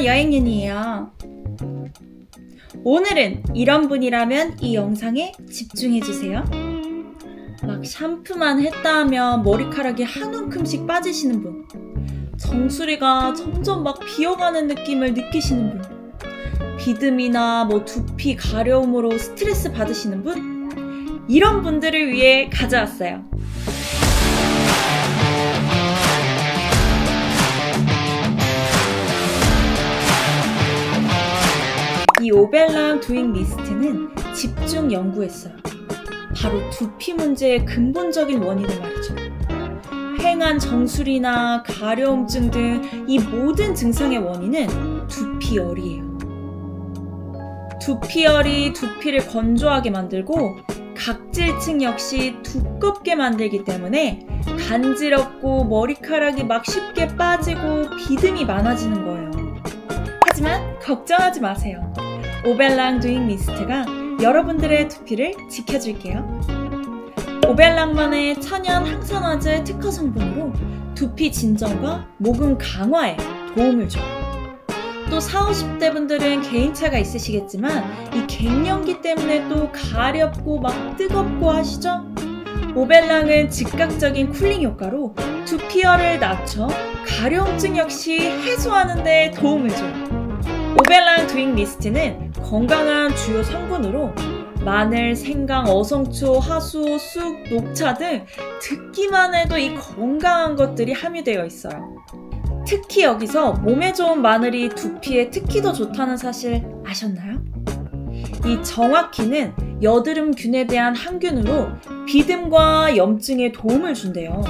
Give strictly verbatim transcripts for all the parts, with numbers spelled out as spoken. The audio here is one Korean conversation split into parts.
안녕하세요, 여행윤이에요. 오늘은 이런 분이라면 이 영상에 집중해주세요. 막 샴푸만 했다 하면 머리카락이 한 움큼씩 빠지시는 분, 정수리가 점점 막 비어가는 느낌을 느끼시는 분, 비듬이나 뭐 두피 가려움으로 스트레스 받으시는 분, 이런 분들을 위해 가져왔어요. 이 오벨랑 두잉 미스트는 집중 연구했어요. 바로 두피 문제의 근본적인 원인을 말이죠. 휑한 정수리나 가려움증 등 이 모든 증상의 원인은 두피열이에요. 두피열이 두피를 건조하게 만들고 각질층 역시 두껍게 만들기 때문에 간지럽고 머리카락이 막 쉽게 빠지고 비듬이 많아지는 거예요. 하지만 걱정하지 마세요. 오벨랑 두잉 미스트가 여러분들의 두피를 지켜줄게요. 오벨랑만의 천연 항산화제 특허 성분으로 두피 진정과 모공 강화에 도움을 줘요. 또 사오십 대 분들은 개인차가 있으시겠지만 이 갱년기 때문에 또 가렵고 막 뜨겁고 하시죠? 오벨랑은 즉각적인 쿨링 효과로 두피열을 낮춰 가려움증 역시 해소하는 데 도움을 줘요. 오벨랑 두잉 미스트는 건강한 주요 성분으로 마늘, 생강, 어성초, 하수오, 쑥, 녹차 등 듣기만 해도 이 건강한 것들이 함유되어 있어요. 특히 여기서 몸에 좋은 마늘이 두피에 특히 더 좋다는 사실 아셨나요? 이 정확히는 여드름균에 대한 항균으로 비듬과 염증에 도움을 준대요.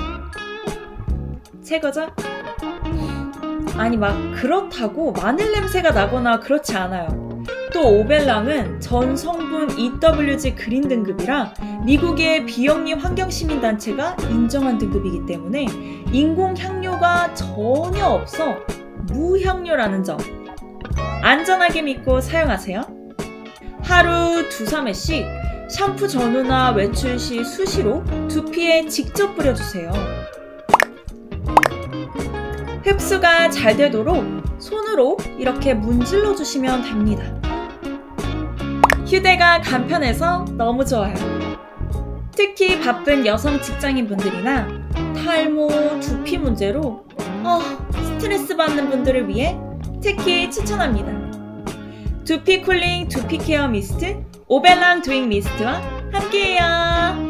제거죠? 아니 막 그렇다고 마늘 냄새가 나거나 그렇지 않아요. 또 오벨랑은 전 성분 이더블유지 그린 등급이라 미국의 비영리 환경시민단체가 인정한 등급이기 때문에 인공 향료가 전혀 없어 무향료라는 점 안전하게 믿고 사용하세요. 하루 두삼 회씩 샴푸 전후나 외출 시 수시로 두피에 직접 뿌려주세요. 흡수가 잘 되도록 손으로 이렇게 문질러 주시면 됩니다. 휴대가 간편해서 너무 좋아요. 특히 바쁜 여성 직장인분들이나 탈모, 두피 문제로 어, 스트레스 받는 분들을 위해 특히 추천합니다. 두피 쿨링 두피 케어 미스트 오벨랑 두잉 미스트와 함께해요.